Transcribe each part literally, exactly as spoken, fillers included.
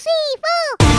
three, four.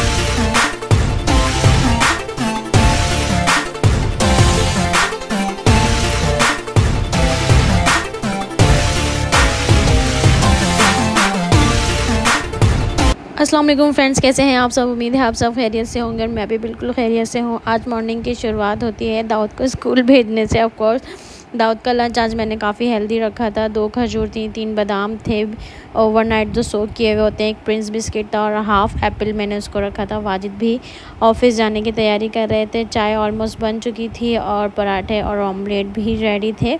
अस्सलाम वालेकुम friends, कैसे हैं आप सब। उम्मीद है आप सब खैरियत से होंगे और मैं भी बिल्कुल खैरियत से हूँ। आज मॉर्निंग की शुरुआत होती है दाऊद को स्कूल भेजने से। ऑफ कोर्स दाऊद का लंच आज मैंने काफ़ी हेल्दी रखा था। दो खजूर थी, तीन बादाम थे ओवरनाइट जो सोक किए हुए होते हैं, एक प्रिंस बिस्किट था और हाफ़ एप्पल मैंने उसको रखा था। वाजिद भी ऑफिस जाने की तैयारी कर रहे थे। चाय ऑलमोस्ट बन चुकी थी और पराठे और ऑमलेट भी रेडी थे।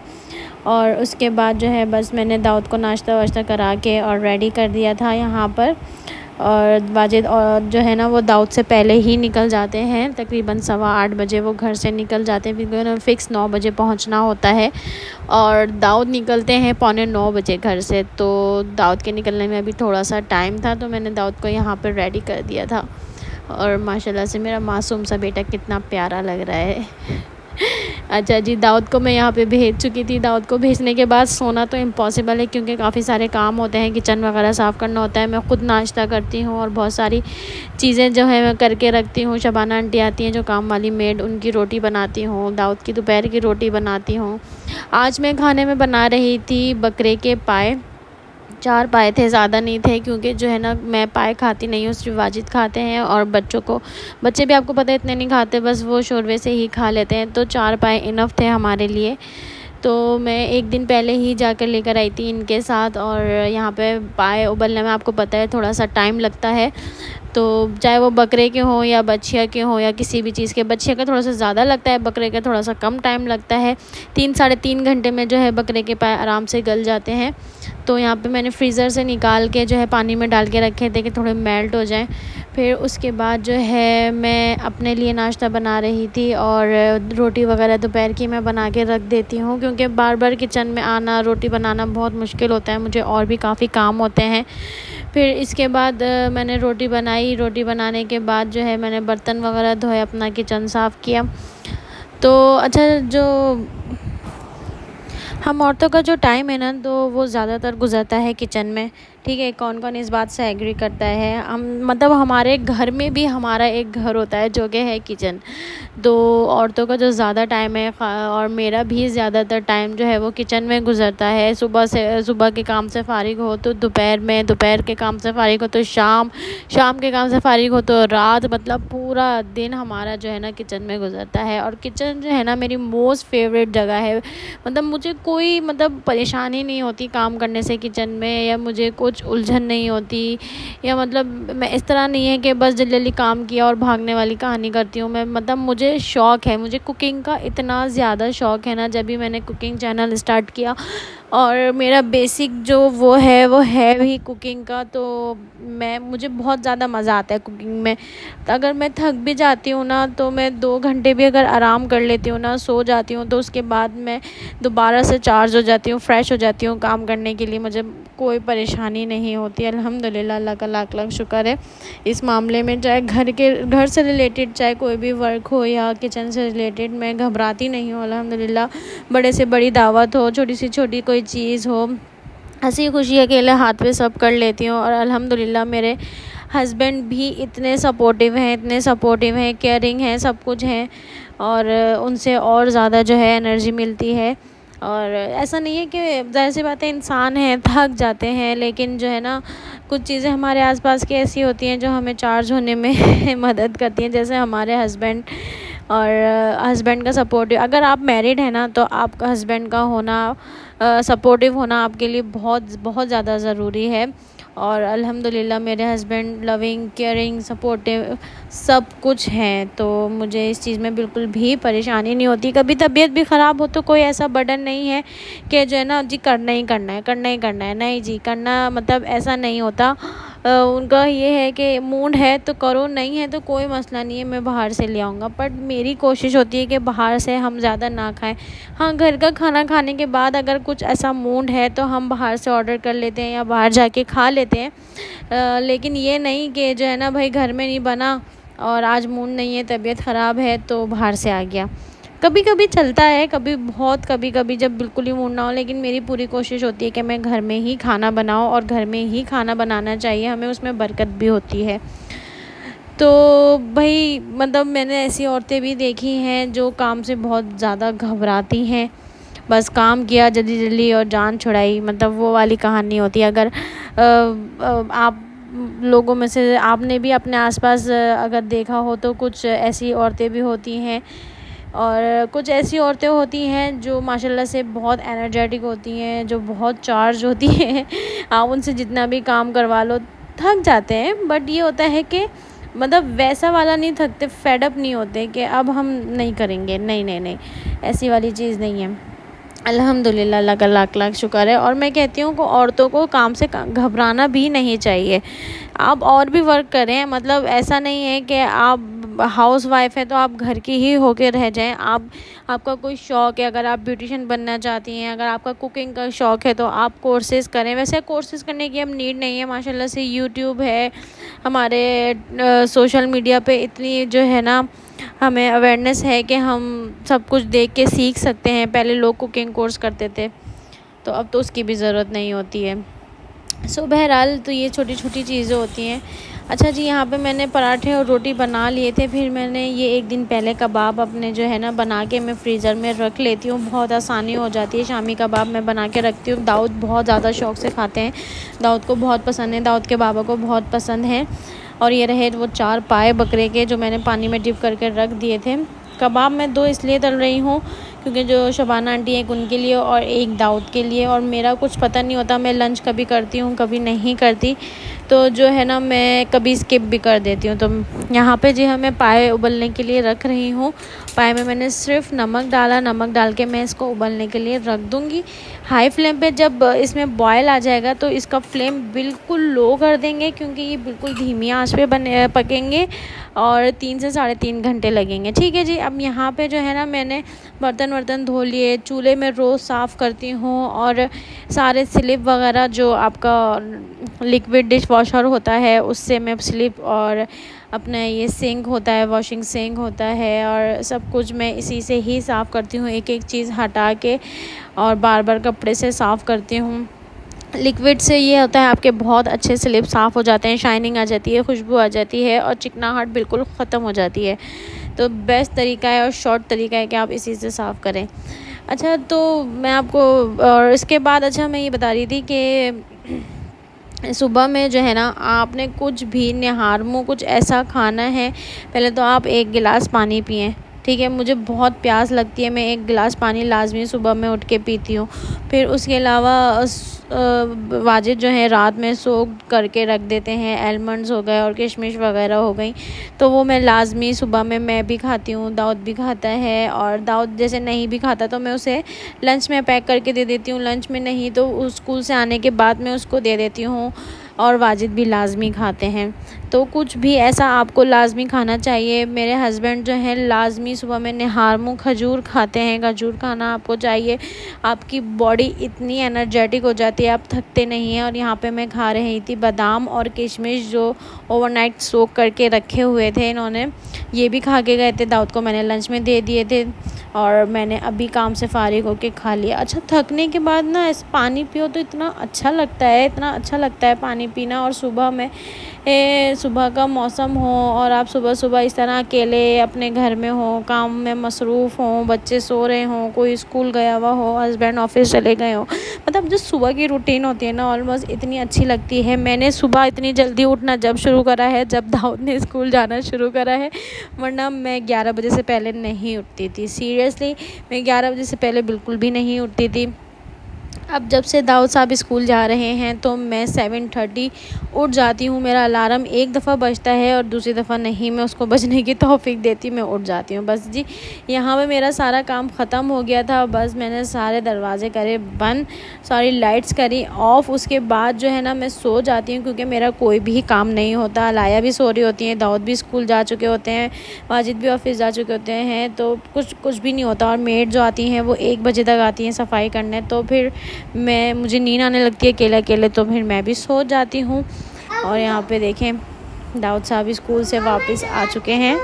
और उसके बाद जो है बस मैंने दाऊद को नाश्ता वाश्ता करा के और रेडी कर दिया था यहाँ पर। और वाजिद और जो है ना वो दाऊद से पहले ही निकल जाते हैं, तकरीबन सवा आठ बजे वो घर से निकल जाते हैं, क्योंकि उन्हें फ़िक्स नौ बजे पहुंचना होता है। और दाऊद निकलते हैं पौने नौ बजे घर से। तो दाऊद के निकलने में अभी थोड़ा सा टाइम था, तो मैंने दाऊद को यहाँ पर रेडी कर दिया था। और माशाल्लाह से मेरा मासूम सा बेटा कितना प्यारा लग रहा है। अच्छा जी, दाऊद को मैं यहाँ पे भेज चुकी थी। दाऊद को भेजने के बाद सोना तो इम्पॉसिबल है, क्योंकि काफ़ी सारे काम होते हैं, किचन वगैरह साफ़ करना होता है। मैं ख़ुद नाश्ता करती हूँ और बहुत सारी चीज़ें जो है मैं करके रखती हूँ। शबाना आंटी आती हैं जो काम वाली मेड, उनकी रोटी बनाती हूँ। दाऊद की दोपहर की रोटी बनाती हूँ। आज मैं खाने में बना रही थी बकरे के पाए। चार पाए थे, ज़्यादा नहीं थे, क्योंकि जो है ना मैं पाए खाती नहीं हूँ, सिर्फ वाजिद खाते हैं। और बच्चों को बच्चे भी आपको पता है इतने नहीं खाते, बस वो शोरवे से ही खा लेते हैं। तो चार पाए इनफ थे हमारे लिए। तो मैं एक दिन पहले ही जाकर लेकर आई थी इनके साथ। और यहाँ पे पाए उबलने में आपको पता है थोड़ा सा टाइम लगता है। तो चाहे वो बकरे के हों या बछिया के हों या किसी भी चीज़ के, बछिया का थोड़ा सा ज़्यादा लगता है, बकरे का थोड़ा सा कम टाइम लगता है। तीन साढ़े तीन घंटे में जो है बकरे के पाए आराम से गल जाते हैं। तो यहाँ पे मैंने फ्रीज़र से निकाल के जो है पानी में डाल के रखे थे कि थोड़े मेल्ट हो जाएं। फिर उसके बाद जो है मैं अपने लिए नाश्ता बना रही थी और रोटी वगैरह दोपहर की मैं बना के रख देती हूँ, क्योंकि बार बार किचन में आना रोटी बनाना बहुत मुश्किल होता है मुझे, और भी काफ़ी काम होते हैं। फिर इसके बाद मैंने रोटी बनाई। रोटी बनाने के बाद जो है मैंने बर्तन वगैरह धोए, अपना किचन साफ़ किया। तो अच्छा, जो हम औरतों का जो टाइम है ना, तो वो ज़्यादातर गुजरता है किचन में। ठीक है, कौन कौन इस बात से एग्री करता है। हम मतलब हमारे घर में भी हमारा एक घर होता है जो कि है किचन। तो औरतों का जो ज़्यादा टाइम है, और मेरा भी ज़्यादातर टाइम जो है वो किचन में गुजरता है। सुबह से सुबह के काम से फ़ारिग हो तो दोपहर में, दोपहर के काम से फ़ारिग हो तो शाम, शाम के काम से फ़ारिग हो तो रात। मतलब पूरा दिन हमारा जो है ना किचन में गुजरता है। और किचन जो है ना मेरी मोस्ट फेवरेट जगह है। मतलब मुझे कोई मतलब परेशानी नहीं होती काम करने से किचन में, या मुझे कुछ उलझन नहीं होती, या मतलब मैं इस तरह नहीं है कि बस जल्दी जल्दी काम किया और भागने वाली कहानी करती हूँ मैं। मतलब मुझे शौक़ है, मुझे कुकिंग का इतना ज़्यादा शौक़ है ना। जब भी मैंने कुकिंग चैनल स्टार्ट किया, और मेरा बेसिक जो वो है वो है भी कुकिंग का, तो मैं मुझे बहुत ज़्यादा मज़ा आता है कुकिंग में। तो अगर मैं थक भी जाती हूँ ना, तो मैं दो घंटे भी अगर आराम कर लेती हूँ ना, सो जाती हूँ, तो उसके बाद मैं दोबारा से चार्ज हो जाती हूँ, फ्रेश हो जाती हूँ काम करने के लिए। मुझे कोई परेशानी नहीं होती अल्हम्दुलिल्लाह। अल्लाह का लाख लाख शुक्र है इस मामले में। चाहे घर के घर से रिलेटेड चाहे कोई भी वर्क हो या किचन से रिलेटेड, मैं घबराती नहीं हूँ अल्हम्दुलिल्लाह। बड़े से बड़ी दावत हो, छोटी से छोटी कोई चीज़ हो, हंसी खुशी अकेले हाथ पे सब कर लेती हूँ। और अल्हम्दुलिल्लाह मेरे हस्बैंड भी इतने सपोर्टिव हैं, इतने सपोर्टिव हैं, केयरिंग हैं, सब कुछ हैं। और उनसे और ज़्यादा जो है एनर्जी मिलती है। और ऐसा नहीं है कि, ज़ाहिर सी बात है इंसान है थक जाते हैं, लेकिन जो है ना कुछ चीज़ें हमारे आसपास की ऐसी होती हैं जो हमें चार्ज होने में मदद करती हैं, जैसे हमारे हस्बैंड। और हस्बैंड का सपोर्टिव, अगर आप मैरिड हैं ना, तो आपका हस्बैंड का होना, सपोर्टिव होना आपके लिए बहुत बहुत ज़्यादा ज़रूरी है। और अल्हम्दुलिल्लाह मेरे हस्बैंड लविंग, केयरिंग, सपोर्टिव सब कुछ हैं। तो मुझे इस चीज़ में बिल्कुल भी परेशानी नहीं होती। कभी तबीयत भी ख़राब हो तो कोई ऐसा बर्डन नहीं है कि जो है ना जी करना ही करना है, करना ही करना है, नहीं जी करना, मतलब ऐसा नहीं होता। आ, उनका ये है कि मूड है तो करो, नहीं है तो कोई मसला नहीं है, मैं बाहर से ले आऊँगा। बट मेरी कोशिश होती है कि बाहर से हम ज़्यादा ना खाएं। हाँ, घर का खाना खाने के बाद अगर कुछ ऐसा मूड है तो हम बाहर से ऑर्डर कर लेते हैं या बाहर जाके खा लेते हैं। आ, लेकिन ये नहीं कि जो है ना भाई घर में नहीं बना और आज मूड नहीं है, तबीयत ख़राब है तो बाहर से आ गया। कभी कभी चलता है, कभी बहुत कभी कभी जब बिल्कुल ही मूड ना हो। लेकिन मेरी पूरी कोशिश होती है कि मैं घर में ही खाना बनाऊं, और घर में ही खाना बनाना चाहिए हमें, उसमें बरकत भी होती है। तो भाई मतलब मैंने ऐसी औरतें भी देखी हैं जो काम से बहुत ज़्यादा घबराती हैं, बस काम किया जल्दी जल्दी और जान छुड़ाई, मतलब वो वाली कहानी होती है। अगर आ, आ, आप लोगों में से आपने भी अपने आसपास अगर देखा हो तो कुछ ऐसी औरतें भी होती हैं, और कुछ ऐसी औरतें होती हैं जो माशाल्लाह से बहुत एनर्जेटिक होती हैं, जो बहुत चार्ज होती हैं। आप उनसे जितना भी काम करवा लो थक जाते हैं, बट ये होता है कि मतलब वैसा वाला नहीं थकते, फेडअप नहीं होते कि अब हम नहीं करेंगे, नहीं नहीं नहीं, ऐसी वाली चीज़ नहीं है। अल्हम्दुलिल्लाह, अल्लाह का लाख लाख शुक्र है। और मैं कहती हूँ कि औरतों को काम से घबराना भी नहीं चाहिए। आप और भी वर्क करें, मतलब ऐसा नहीं है कि आप हाउस वाइफ है तो आप घर की ही होके रह जाएं। आप आपका कोई शौक़ है, अगर आप ब्यूटिशियन बनना चाहती हैं, अगर आपका कुकिंग का शौक़ है तो आप कोर्सेज़ करें। वैसे कोर्सेज़ करने की अब नीड नहीं है, माशाल्लाह से यूट्यूब है, हमारे सोशल मीडिया पे इतनी जो है ना हमें अवेयरनेस है कि हम सब कुछ देख के सीख सकते हैं। पहले लोग कुकिंग कोर्स करते थे, तो अब तो उसकी भी ज़रूरत नहीं होती है। सो बहरहाल तो ये छोटी छोटी चीज़ें होती हैं। अच्छा जी, यहाँ पे मैंने पराठे और रोटी बना लिए थे, फिर मैंने ये एक दिन पहले कबाब अपने जो है ना बना के मैं फ्रीज़र में रख लेती हूँ, बहुत आसानी हो जाती है। शामी कबाब मैं बना के रखती हूँ, दाऊद बहुत ज़्यादा शौक़ से खाते हैं, दाऊद को बहुत पसंद है, दाऊद के बाबा को बहुत पसंद है। और ये रहे वो चार पाए बकरे के जो मैंने पानी में डिप करके रख दिए थे। कबाब मैं दो इसलिए तल रही हूँ क्योंकि जो शबाना आंटी एक उनके लिए और एक दाऊद के लिए, और मेरा कुछ पता नहीं होता, मैं लंच कभी करती हूँ कभी नहीं करती, तो जो है ना मैं कभी स्किप भी कर देती हूँ। तो यहाँ पे जो है मैं पाए उबलने के लिए रख रही हूँ। पाए में मैंने सिर्फ नमक डाला, नमक डाल के मैं इसको उबलने के लिए रख दूँगी हाई फ्लेम पे। जब इसमें बॉयल आ जाएगा तो इसका फ्लेम बिल्कुल लो कर देंगे, क्योंकि ये बिल्कुल धीमी आंच पे बने पकेंगे और तीन से साढ़े तीन घंटे लगेंगे। ठीक है जी। अब यहाँ पे जो है ना मैंने बर्तन वर्तन धो लिए, चूल्हे में रोज़ साफ़ करती हूँ, और सारे स्लिप वगैरह जो आपका लिक्विड डिश वॉशर होता है उससे मैं स्लिप, और अपना ये सिंक होता है, वॉशिंग सिंक होता है, और सब कुछ मैं इसी से ही साफ़ करती हूँ, एक एक चीज़ हटा के, और बार बार कपड़े से साफ़ करती हूँ। लिक्विड से ये होता है आपके बहुत अच्छे स्लिप साफ़ हो जाते हैं, शाइनिंग आ जाती है, खुशबू आ जाती है, और चिकनाहट बिल्कुल ख़त्म हो जाती है। तो बेस्ट तरीका है और शॉर्ट तरीका है कि आप इसी से साफ़ करें। अच्छा, तो मैं आपको और इसके बाद अच्छा मैं ये बता रही थी कि सुबह में जो है ना आपने कुछ भी निहार मुँह कुछ ऐसा खाना है, पहले तो आप एक गिलास पानी पिएं। ठीक है, मुझे बहुत प्यास लगती है, मैं एक गिलास पानी लाजमी सुबह में उठ के पीती हूँ। फिर उसके अलावा वाजिद जो है रात में सोक करके रख देते हैं, आलमंड्स हो गए और किशमिश वगैरह हो गई, तो वो मैं लाजमी सुबह में मैं भी खाती हूँ, दाऊद भी खाता है, और दाऊद जैसे नहीं भी खाता तो मैं उसे लंच में पैक करके दे देती हूँ, लंच में नहीं तो स्कूल से आने के बाद मैं उसको दे देती हूँ, और वाजिद भी लाजमी खाते हैं। तो कुछ भी ऐसा आपको लाजमी खाना चाहिए। मेरे हस्बैंड जो हैं लाजमी सुबह में निहार मुँह खजूर खाते हैं, खजूर खाना आपको चाहिए, आपकी बॉडी इतनी एनर्जेटिक हो जाती है, आप थकते नहीं हैं। और यहाँ पे मैं खा रही थी बादाम और किशमिश जो ओवरनाइट सोक करके रखे हुए थे, इन्होंने ये भी खा के गए थे, दाऊद को मैंने लंच में दे दिए थे, और मैंने अभी काम से फारिग होके खा लिया। अच्छा, थकने के बाद ना इस पानी पियो तो इतना अच्छा लगता है, इतना अच्छा लगता है पानी पीना। और सुबह में ए, सुबह का मौसम हो और आप सुबह सुबह इस तरह अकेले अपने घर में हो, काम में मसरूफ़ हों, बच्चे सो रहे हों, कोई स्कूल गया हुआ हो, हस्बैंड ऑफिस चले गए हों, मतलब जो सुबह की रूटीन होती है ना ऑलमोस्ट इतनी अच्छी लगती है। मैंने सुबह इतनी जल्दी उठना जब शुरू करा है जब दाऊद ने स्कूल जाना शुरू करा है, वरना मैं ग्यारह बजे से पहले नहीं उठती थी। सीरियसली मैं ग्यारह बजे से पहले बिल्कुल भी नहीं उठती थी। अब जब से दाऊद साहब स्कूल जा रहे हैं तो मैं सेवन थर्टी उठ जाती हूँ। मेरा अलार्म एक दफ़ा बजता है और दूसरी दफ़ा नहीं, मैं उसको बजने की तौफीक देती, मैं उठ जाती हूँ। बस जी, यहाँ पे मेरा सारा काम ख़त्म हो गया था, बस मैंने सारे दरवाजे करे बंद, सारी लाइट्स करी ऑफ़, उसके बाद जो है ना मैं सो जाती हूँ, क्योंकि मेरा कोई भी काम नहीं होता। लाया भी सो रही होती हैं, दाऊद भी स्कूल जा चुके होते हैं, वाजिद भी ऑफिस जा चुके होते हैं, तो कुछ कुछ भी नहीं होता। और मेड जो आती हैं वो एक बजे तक आती हैं सफाई करने, तो फिर मैं मुझे नींद आने लगती है अकेले अकेले, तो फिर मैं भी सो जाती हूँ। और यहाँ पे देखें दाऊद साहब स्कूल से वापस आ चुके हैं।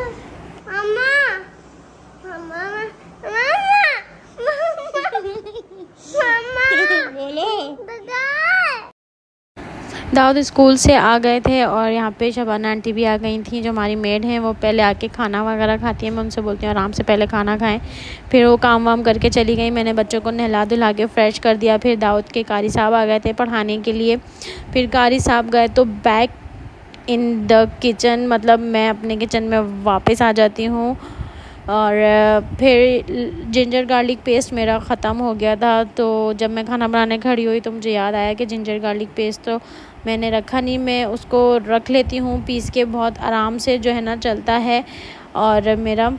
दाऊद स्कूल से आ गए थे और यहाँ पे शबाना आंटी भी आ गई थी, जो हमारी मेड हैं। वो पहले आके खाना वगैरह खाती हैं। मैं उनसे बोलती हूँ आराम से पहले खाना खाएं। फिर वो काम वाम करके चली गई। मैंने बच्चों को नहला धुला के फ़्रेश कर दिया। फिर दाऊद के कारी साहब आ गए थे पढ़ाने के लिए। फिर कारी साहब गए तो बैक इन द किचन, मतलब मैं अपने किचन में वापस आ जाती हूँ। और फिर जिंजर गार्लिक पेस्ट मेरा ख़त्म हो गया था, तो जब मैं खाना बनाने खड़ी हुई तो मुझे याद आया कि जिंजर गार्लिक पेस्ट तो मैंने रखा नहीं। मैं उसको रख लेती हूँ पीस के, बहुत आराम से जो है ना चलता है और मेरा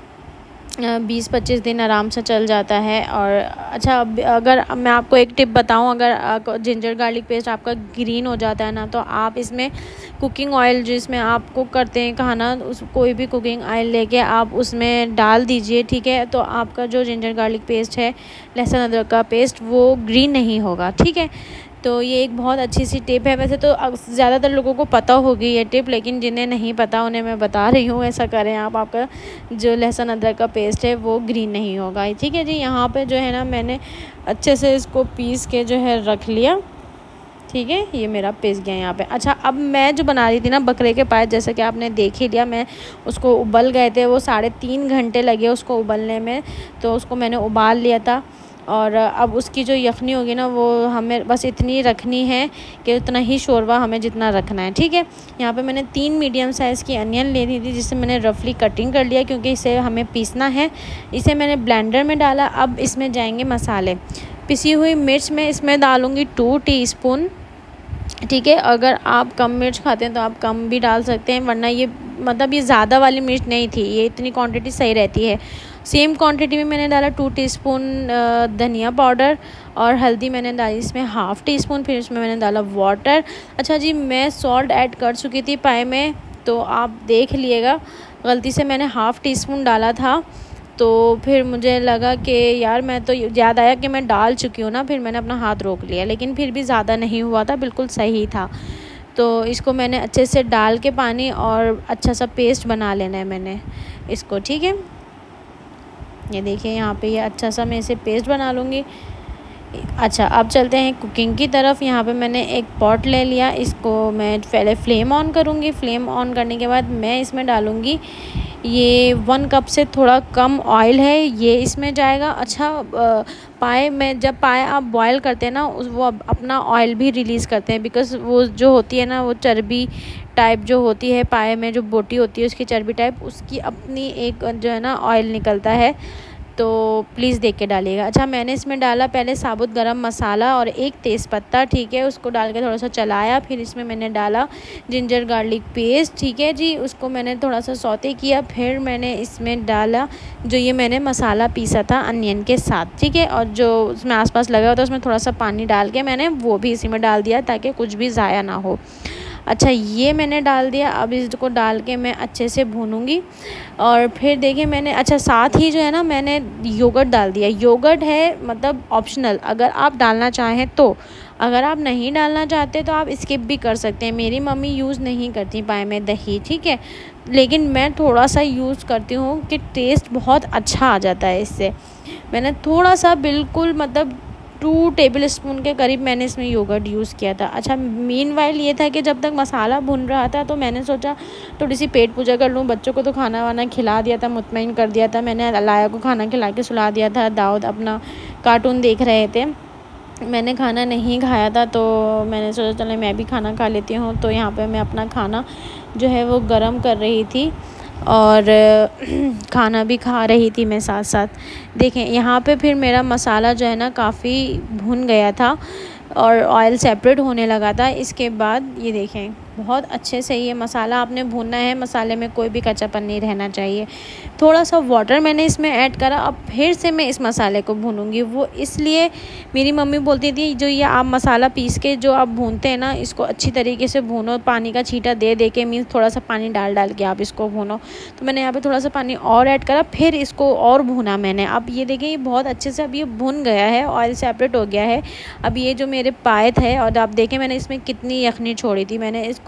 बीस पच्चीस दिन आराम से चल जाता है। और अच्छा, अगर मैं आपको एक टिप बताऊं, अगर जिंजर गार्लिक पेस्ट आपका ग्रीन हो जाता है ना, तो आप इसमें कुकिंग ऑयल जिसमें आपको करते हैं खाना, उस कोई भी कुकिंग ऑयल लेके आप उसमें डाल दीजिए, ठीक है। तो आपका जो जिंजर गार्लिक पेस्ट है, लहसुन अदरक का पेस्ट, वो ग्रीन नहीं होगा, ठीक है। तो ये एक बहुत अच्छी सी टिप है। वैसे तो ज़्यादातर लोगों को पता होगी ये टिप, लेकिन जिन्हें नहीं पता उन्हें मैं बता रही हूँ, ऐसा करें आप, आपका जो लहसुन अदरक का पेस्ट है वो ग्रीन नहीं होगा, ठीक है जी। यहाँ पे जो है ना मैंने अच्छे से इसको पीस के जो है रख लिया, ठीक है। ये मेरा पिस गया यहाँ पे। अच्छा, अब मैं जो बना रही थी ना बकरे के पाए, जैसे कि आपने देख ही लिया, मैं उसको उबल गए थे, वो साढ़े तीन घंटे लगे उसको उबलने में, तो उसको मैंने उबाल लिया था। और अब उसकी जो यखनी होगी ना, वो हमें बस इतनी रखनी है कि उतना ही शोरबा हमें जितना रखना है, ठीक है। यहाँ पे मैंने तीन मीडियम साइज़ की अनियन ले ली थी, जिसे मैंने रफली कटिंग कर लिया, क्योंकि इसे हमें पीसना है। इसे मैंने ब्लेंडर में डाला। अब इसमें जाएंगे मसाले। पिसी हुई मिर्च मैं इसमें डालूँगी टू टीस्पून, ठीक है। अगर आप कम मिर्च खाते हैं तो आप कम भी डाल सकते हैं, वरना ये मतलब ये ज़्यादा वाली मिर्च नहीं थी, ये इतनी क्वांटिटी सही रहती है। सेम क्वांटिटी में मैंने डाला टू टीस्पून धनिया पाउडर, और हल्दी मैंने डाली इसमें हाफ़ टी स्पून। फिर इसमें मैंने डाला वाटर। अच्छा जी, मैं सॉल्ट ऐड कर चुकी थी पाए में, तो आप देख लिएगा, गलती से मैंने हाफ़ टी स्पून डाला था। तो फिर मुझे लगा कि यार, मैं तो याद आया कि मैं डाल चुकी हूँ ना, फिर मैंने अपना हाथ रोक लिया, लेकिन फिर भी ज़्यादा नहीं हुआ था, बिल्कुल सही था। तो इसको मैंने अच्छे से डाल के पानी और अच्छा सा पेस्ट बना लेना है मैंने इसको, ठीक है। ये देखिए यहाँ पे ये अच्छा सा मैं इसे पेस्ट बना लूँगी। अच्छा, अब चलते हैं कुकिंग की तरफ। यहाँ पे मैंने एक पॉट ले लिया, इसको मैं पहले फ्लेम ऑन करूँगी। फ्लेम ऑन करने के बाद मैं इसमें डालूँगी, ये वन कप से थोड़ा कम ऑयल है, ये इसमें जाएगा। अच्छा, पाए में जब पाए आप बॉयल करते हैं ना, उस वो अपना ऑयल भी रिलीज़ करते हैं, बिकॉज़ वो जो होती है ना, वो चर्बी टाइप जो होती है, पाए में जो बोटी होती है उसकी चर्बी टाइप, उसकी अपनी एक जो है ना ऑयल निकलता है। तो प्लीज़ देख के डालिएगा। अच्छा, मैंने इसमें डाला पहले साबुत गरम मसाला और एक तेज़पत्ता, ठीक है। उसको डाल के थोड़ा सा चलाया। फिर इसमें मैंने डाला जिंजर गार्लिक पेस्ट, ठीक है जी। उसको मैंने थोड़ा सा सौते किया। फिर मैंने इसमें डाला जो ये मैंने मसाला पीसा था अनियन के साथ, ठीक है। और जो उसमें आसपास लगा हुआ था उसमें थोड़ा सा पानी डाल के मैंने वो भी इसी में डाल दिया, ताकि कुछ भी ज़ाया ना हो। अच्छा, ये मैंने डाल दिया। अब इसको डाल के मैं अच्छे से भूनूंगी। और फिर देखिए मैंने, अच्छा साथ ही जो है ना मैंने योगर्ट डाल दिया। योगर्ट है मतलब ऑप्शनल, अगर आप डालना चाहें तो। अगर आप नहीं डालना चाहते तो आप स्किप भी कर सकते हैं। मेरी मम्मी यूज़ नहीं करती पाए में दही, ठीक है, लेकिन मैं थोड़ा सा यूज़ करती हूँ कि टेस्ट बहुत अच्छा आ जाता है इससे। मैंने थोड़ा सा, बिल्कुल मतलब टू टेबल स्पून के करीब मैंने इसमें योगर्ट यूज़ किया था। अच्छा, मीनवाइल ये था कि जब तक मसाला भुन रहा था तो मैंने सोचा थोड़ी सी पेट पूजा कर लूँ। बच्चों को तो खाना वाना खिला दिया था, मुतमईन कर दिया था मैंने। अलाया को खाना खिला के सुला दिया था। दाऊद अपना कार्टून देख रहे थे, मैंने खाना नहीं खाया था, तो मैंने सोचा चलो मैं भी खाना खा लेती हूँ। तो यहाँ पे मैं अपना खाना जो है वो गरम कर रही थी और खाना भी खा रही थी मैं साथ साथ। देखें यहाँ पे फिर मेरा मसाला जो है ना काफ़ी भुन गया था और ऑयल सेपरेट होने लगा था। इसके बाद ये देखें बहुत अच्छे से ये मसाला आपने भूनना है, मसाले में कोई भी कच्चापन नहीं रहना चाहिए। थोड़ा सा वाटर मैंने इसमें ऐड करा। अब फिर से मैं इस मसाले को भूनूंगी। वो इसलिए मेरी मम्मी बोलती थी जो ये आप मसाला पीस के जो आप भूनते हैं ना, इसको अच्छी तरीके से भूनो, पानी का छींटा दे दे के, मीन्स थोड़ा सा पानी डाल डाल के आप इसको भूनो। तो मैंने यहाँ पर थोड़ा सा पानी और ऐड करा, फिर इसको और भूना मैंने। अब ये देखें ये बहुत अच्छे से अब ये भुन गया है, ऑयल सेपरेट हो गया है। अब ये जो मेरे पाए थे, और आप देखें मैंने इसमें कितनी यखनी छोड़ी थी, मैंने इसको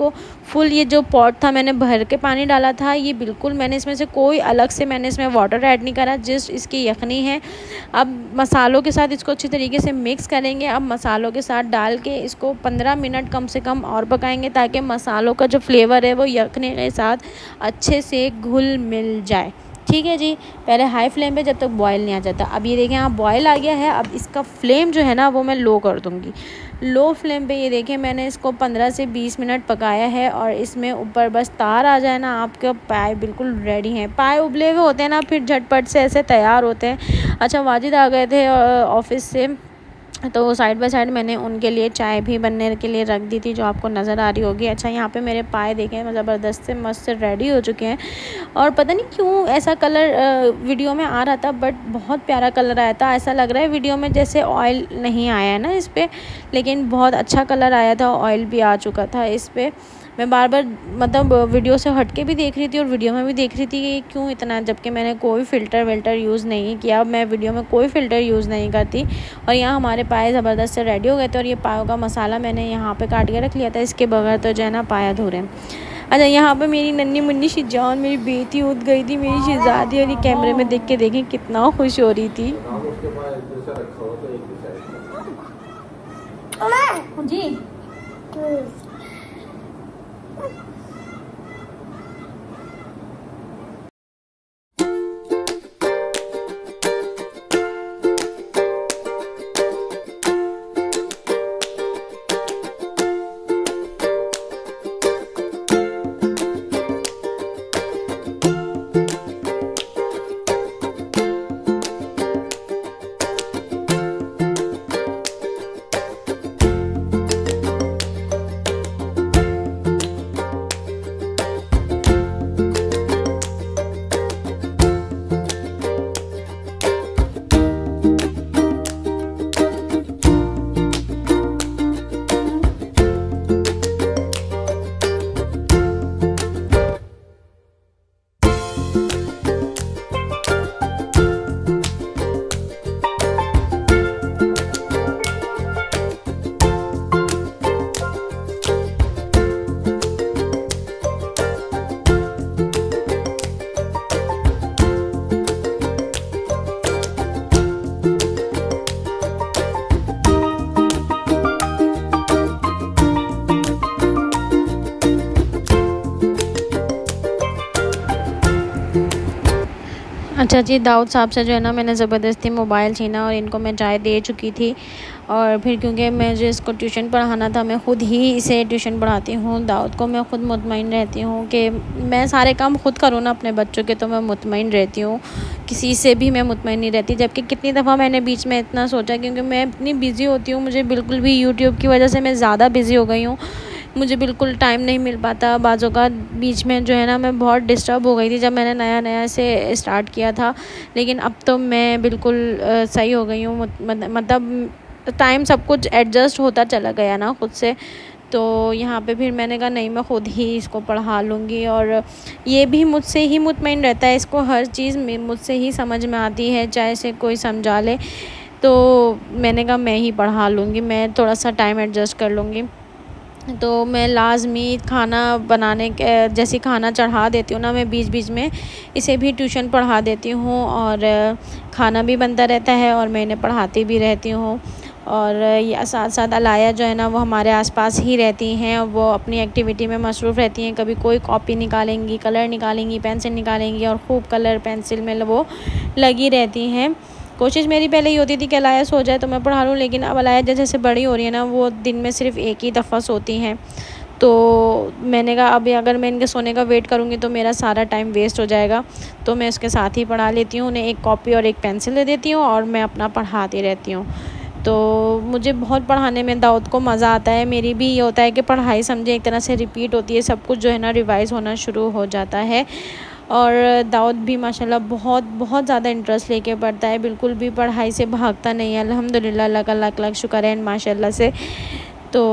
इसको फुल, ये जो पॉट था मैंने भर के पानी डाला था, ये बिल्कुल मैंने इसमें से कोई अलग से मैंने इसमें वाटर ऐड नहीं करा, जस्ट इसकी यखनी है। अब मसालों के साथ इसको अच्छी तरीके से मिक्स करेंगे। अब मसालों के साथ डाल के इसको पंद्रह मिनट कम से कम और पकाएंगे, ताकि मसालों का जो फ्लेवर है वो यखनी के साथ अच्छे से घुल मिल जाए। ठीक है जी, पहले हाई फ्लेम पे जब तक बॉयल नहीं आ जाता। अब ये देखें यहाँ बॉयल आ गया है। अब इसका फ्लेम जो है ना वो मैं लो कर दूँगी। लो फ्लेम पे ये देखें मैंने इसको पंद्रह से बीस मिनट पकाया है, और इसमें ऊपर बस तार आ जाए ना, आपके पाए बिल्कुल रेडी हैं। पाए उबले हुए होते हैं ना, फिर झटपट से ऐसे तैयार होते हैं। अच्छा, वाजिद आ गए थे ऑफिस से, तो साइड बाय साइड मैंने उनके लिए चाय भी बनने के लिए रख दी थी, जो आपको नज़र आ रही होगी। अच्छा, यहाँ पे मेरे पाए देखें ज़बरदस्त से मस्त से रेडी हो चुके हैं, और पता नहीं क्यों ऐसा कलर वीडियो में आ रहा था, बट बहुत प्यारा कलर आया था। ऐसा लग रहा है वीडियो में जैसे ऑयल नहीं आया है ना इस पर, लेकिन बहुत अच्छा कलर आया था, ऑयल भी आ चुका था इस पर। मैं बार बार मतलब वीडियो से हट के भी देख रही थी और वीडियो में भी देख रही थी कि क्यों इतना, जबकि मैंने कोई फ़िल्टर विल्टर यूज़ नहीं किया। मैं वीडियो में कोई फ़िल्टर यूज़ नहीं करती। और यहाँ हमारे पाए ज़बरदस्त से रेडी हो गए थे, और ये पायों का मसाला मैंने यहाँ पे काट के रख लिया था, इसके बगैर तो जो है ना पाया अधूरे। अच्छा, यहाँ पे मेरी नन्ही मुन्नी शिजान, मेरी बेटी उठ गई थी, मेरी शहजादी, और ये कैमरे में देख के देखें कितना खुश हो रही थी जी। अच्छा जी, दाऊद साहब से जो है ना मैंने ज़बरदस्ती मोबाइल छीना, और इनको मैं चाय दे चुकी थी। और फिर क्योंकि मैं जो इसको ट्यूशन पढ़ाना था, मैं ख़ुद ही इसे ट्यूशन पढ़ाती हूँ। दाऊद को मैं ख़ुद मुतमईन रहती हूँ कि मैं सारे काम खुद करूँ ना अपने बच्चों के, तो मैं मुतमईन रहती हूँ, किसी से भी मैं मुतमईन नहीं रहती। जबकि कितनी दफ़ा मैंने बीच में इतना सोचा, क्योंकि मैं इतनी बिज़ी होती हूँ, मुझे बिल्कुल भी यूट्यूब की वजह से मैं ज़्यादा बिज़ी हो गई हूँ, मुझे बिल्कुल टाइम नहीं मिल पाता। बाज़ों का बीच में जो है ना मैं बहुत डिस्टर्ब हो गई थी जब मैंने नया नया से स्टार्ट किया था, लेकिन अब तो मैं बिल्कुल सही हो गई हूँ। मतलब टाइम सब कुछ एडजस्ट होता चला गया ना खुद से। तो यहाँ पे फिर मैंने कहा नहीं, मैं ख़ुद ही इसको पढ़ा लूँगी, और ये भी मुझसे ही मुतमईन रहता है, इसको हर चीज़ मुझसे ही समझ में आती है, चाहे से कोई समझा ले। तो मैंने कहा मैं ही पढ़ा लूँगी, मैं थोड़ा सा टाइम एडजस्ट कर लूँगी। तो मैं लाजमी खाना बनाने के जैसे खाना चढ़ा देती हूँ ना, मैं बीच बीच में इसे भी ट्यूशन पढ़ा देती हूँ, और खाना भी बनता रहता है और मैं इन्हें पढ़ाती भी रहती हूँ। और ये साथ साथ अलाया जो है ना वो हमारे आसपास ही रहती हैं, वो अपनी एक्टिविटी में मसरूफ़ रहती हैं। कभी कोई कॉपी निकालेंगी, कलर निकालेंगी, पेंसिल निकालेंगी, और खूब कलर पेंसिल में वो लगी रहती हैं। कोशिश मेरी पहले ये होती थी कि अलाया सो जाए तो मैं पढ़ा लूँ, लेकिन अब अलाया जैसे जैसे बड़ी हो रही है ना, वो दिन में सिर्फ एक ही दफ़ा सोती हैं। तो मैंने कहा अब अगर मैं इनके सोने का वेट करूँगी तो मेरा सारा टाइम वेस्ट हो जाएगा, तो मैं उसके साथ ही पढ़ा लेती हूँ। उन्हें एक कॉपी और एक पेंसिल दे देती हूँ, और मैं अपना पढ़ाती रहती हूँ। तो मुझे बहुत पढ़ाने में दाऊद को मज़ा आता है। मेरी भी ये होता है कि पढ़ाई समझे एक तरह से रिपीट होती है, सब कुछ जो है ना रिवाइज़ होना शुरू हो जाता है। और दाऊद भी माशाल्लाह बहुत बहुत ज़्यादा इंटरेस्ट लेके पढ़ता है, बिल्कुल भी पढ़ाई से भागता नहीं है। अल्हम्दुलिल्लाह, अल्लाह का लाख लाख शुक्र है माशाल्लाह से। तो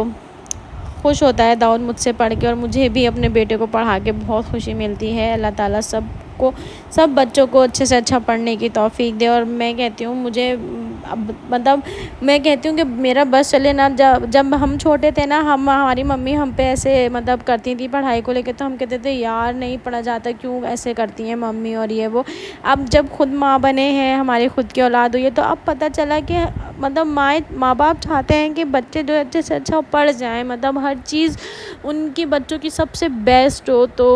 खुश होता है दाऊद मुझसे पढ़ के, और मुझे भी अपने बेटे को पढ़ा के बहुत खुशी मिलती है। अल्लाह ताला सब को सब बच्चों को अच्छे से अच्छा पढ़ने की तौफीक दे। और मैं कहती हूँ मुझे अब मतलब मैं कहती हूँ कि मेरा बस चले ना। जब जब हम छोटे थे ना, हम हमारी मम्मी हम पे ऐसे मतलब करती थी पढ़ाई को लेकर, तो हम कहते थे यार नहीं पढ़ा जाता, क्यों ऐसे करती हैं मम्मी और ये वो। अब जब खुद माँ बने हैं, हमारी खुद की औलाद हुई है, तो अब पता चला कि मतलब माँ माँ बाप चाहते हैं कि बच्चे जो अच्छे से अच्छा पढ़ जाएं, मतलब हर चीज़ उनकी बच्चों की सबसे बेस्ट हो। तो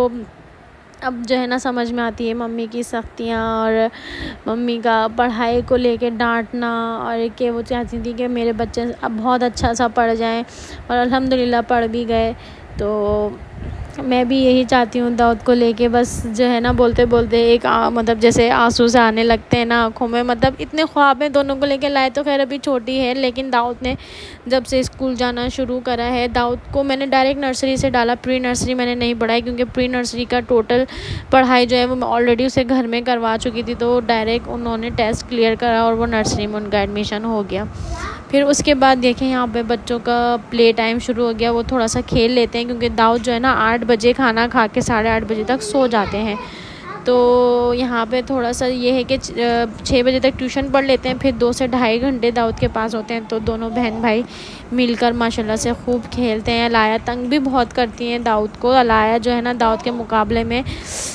अब जो है ना समझ में आती है मम्मी की सख्तियाँ और मम्मी का पढ़ाई को लेके डांटना, और कि वो चाहती थी कि मेरे बच्चे अब बहुत अच्छा सा पढ़ जाएं, और अल्हम्दुलिल्लाह पढ़ भी गए। तो मैं भी यही चाहती हूँ दाऊद को लेके, बस जो है ना बोलते बोलते एक आ, मतलब जैसे आंसू से आने लगते हैं ना आँखों में। मतलब इतने ख्वाब हैं दोनों को लेके लाए, तो खैर अभी छोटी है, लेकिन दाऊद ने जब से स्कूल जाना शुरू करा है, दाऊद को मैंने डायरेक्ट नर्सरी से डाला, प्री नर्सरी मैंने नहीं पढ़ाई, क्योंकि प्री नर्सरी का टोटल पढ़ाई जो है वो मैं ऑलरेडी उसे घर में करवा चुकी थी। तो डायरेक्ट उन्होंने टेस्ट क्लियर करा और वो नर्सरी में उनका एडमिशन हो गया। फिर उसके बाद देखें यहाँ पे बच्चों का प्ले टाइम शुरू हो गया, वो थोड़ा सा खेल लेते हैं, क्योंकि दाऊद जो है ना आठ बजे खाना खा के साढ़े आठ बजे तक सो जाते हैं। तो यहाँ पे थोड़ा सा ये है कि छः बजे तक ट्यूशन पढ़ लेते हैं, फिर दो से ढाई घंटे दाऊद के पास होते हैं। तो दोनों बहन भाई मिलकर माशाल्लाह से खूब खेलते हैं। अलाया तंग भी बहुत करती हैं दाऊद को। अलाया जो है ना दाऊद के मुकाबले में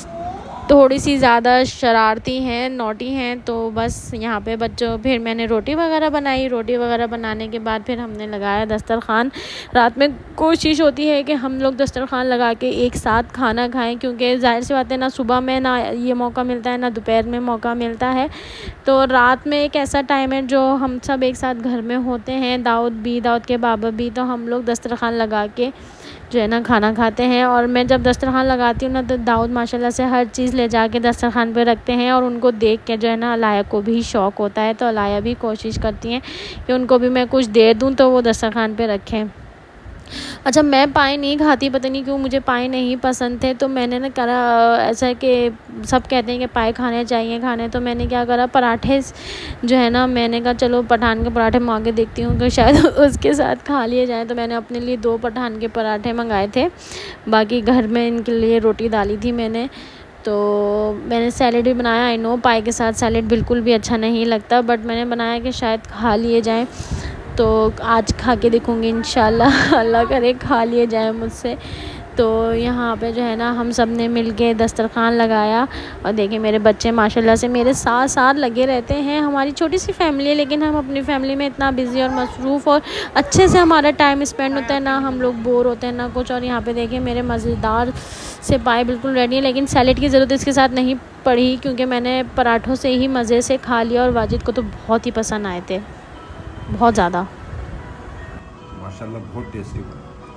थोड़ी सी ज़्यादा शरारती हैं, नोटी हैं। तो बस यहाँ पे बच्चों, फिर मैंने रोटी वगैरह बनाई। रोटी वगैरह बनाने के बाद फिर हमने लगाया दस्तरखान। रात में कोशिश होती है कि हम लोग दस्तरखान लगा के एक साथ खाना खाएं, क्योंकि जाहिर सी बात है ना सुबह में ना ये मौका मिलता है ना दोपहर में मौका मिलता है। तो रात में एक ऐसा टाइम है जो हम सब एक साथ घर में होते हैं, दाऊद भी, दाऊद के बाबा भी। तो हम लोग दस्तरखान लगा के जो है ना खाना खाते हैं। और मैं जब दस्तरखान लगाती हूँ ना, तो दाऊद माशाल्लाह से हर चीज़ ले जाके दस्तरखान पे रखते हैं, और उनको देख के जो है ना अलाया को भी शौक़ होता है। तो अलाया भी कोशिश करती हैं कि उनको भी मैं कुछ दे दूँ तो वो दस्तरखान पे रखें। अच्छा, मैं पाए नहीं खाती, पता नहीं क्यों मुझे पाए नहीं पसंद थे। तो मैंने ना करा ऐसा कि सब कहते हैं कि पाए खाने चाहिए खाने, तो मैंने क्या करा, पराठे जो है ना, मैंने कहा चलो पठान के पराठे मंगा के देखती हूँ कि शायद उसके साथ खा लिए जाएँ। तो मैंने अपने लिए दो पठान के पराठे मंगाए थे, बाकी घर में इनके लिए रोटी डाली थी मैंने। तो मैंने सैलेड भी बनाया। आई नो पाए के साथ सैलेड बिल्कुल भी अच्छा नहीं लगता, बट मैंने बनाया कि शायद खा लिए जाएँ। तो आज खा के देखूँगी इंशाल्लाह, अल्लाह करे खा लिए जाए मुझसे। तो यहाँ पे जो है ना हम सब ने मिल के दस्तरखान लगाया, और देखिए मेरे बच्चे माशाल्लाह से मेरे साथ साथ लगे रहते हैं। हमारी छोटी सी फैमिली है, लेकिन हम अपनी फैमिली में इतना बिज़ी और मसरूफ़ और अच्छे से हमारा टाइम स्पेंड होता है ना, हम लोग बोर होते हैं ना कुछ। और यहाँ पे देखिए मेरे मज़ेदार से पाए बिल्कुल रेडी है, लेकिन सैलेड की ज़रूरत इसके साथ नहीं पड़ी, क्योंकि मैंने पराठों से ही मज़े से खा लिया। और वाजिद को तो बहुत ही पसंद आए थे, बहुत ज़्यादा माशाल्लाह, बहुत टेस्टी बना।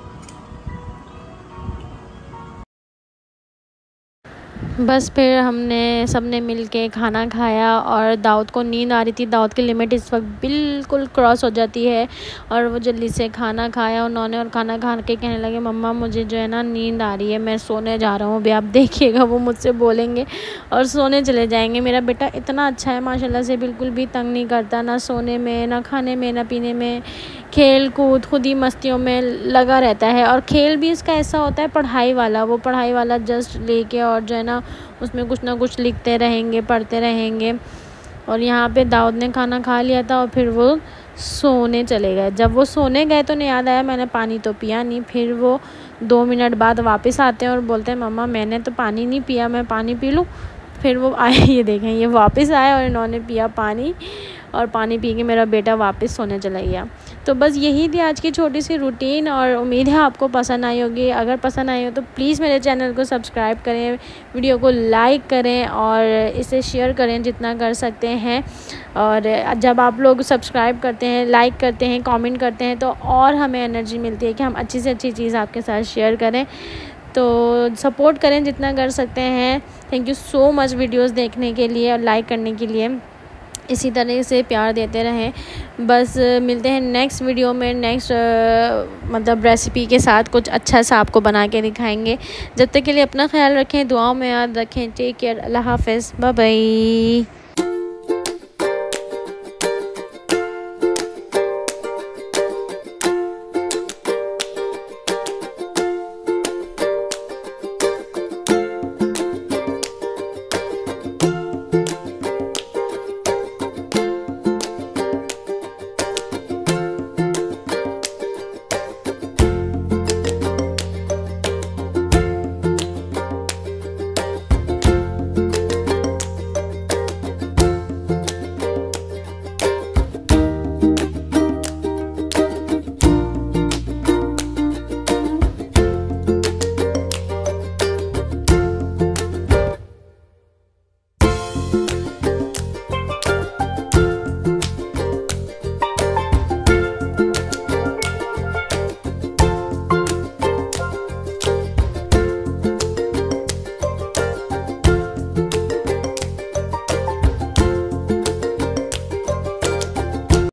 बस फिर हमने सब ने मिल के खाना खाया, और दाऊद को नींद आ रही थी। दाऊद की लिमिट इस वक्त बिल्कुल क्रॉस हो जाती है, और वो जल्दी से खाना खाया उन्होंने, और खाना खा के कहने लगे मम्मा मुझे जो है ना नींद आ रही है, मैं सोने जा रहा हूँ। अभी आप देखिएगा वो मुझसे बोलेंगे और सोने चले जाएंगे। मेरा बेटा इतना अच्छा है माशाल्लाह से, बिल्कुल भी तंग नहीं करता, ना सोने में, ना खाने में, ना पीने में, खेल कूद खुद ही मस्तियों में लगा रहता है। और खेल भी इसका ऐसा होता है पढ़ाई वाला, वो पढ़ाई वाला जस्ट लेके और जो है ना उसमें कुछ ना कुछ लिखते रहेंगे, पढ़ते रहेंगे। और यहाँ पे दाऊद ने खाना खा लिया था और फिर वो सोने चले गए। जब वो सोने गए तो नहीं याद आया मैंने पानी तो पिया नहीं। फिर वो दो मिनट बाद वापस आते हैं और बोलते हैं मम्मा मैंने तो पानी नहीं पिया, मैं पानी पी लूँ। फिर वो आए, ये देखें ये वापस आए और इन्होंने पिया पानी, और पानी पी के मेरा बेटा वापस सोने चला गया। तो बस यही थी आज की छोटी सी रूटीन, और उम्मीद है आपको पसंद आई होगी। अगर पसंद आई हो तो प्लीज़ मेरे चैनल को सब्सक्राइब करें, वीडियो को लाइक करें और इसे शेयर करें जितना कर सकते हैं। और जब आप लोग सब्सक्राइब करते हैं, लाइक करते हैं, कमेंट करते हैं, तो और हमें एनर्जी मिलती है कि हम अच्छी से अच्छी चीज़ आपके साथ शेयर करें। तो सपोर्ट करें जितना कर सकते हैं। Thank you so much videos देखने के लिए और लाइक करने के लिए। इसी तरह से प्यार देते रहें। बस मिलते हैं नेक्स्ट वीडियो में, नेक्स्ट मतलब रेसिपी के साथ कुछ अच्छा सा आपको बना के दिखाएंगे। जब तक के लिए अपना ख्याल रखें, दुआओं में याद रखें। टेक केयर, अल्लाह हाफ़िज़, बाय बाय।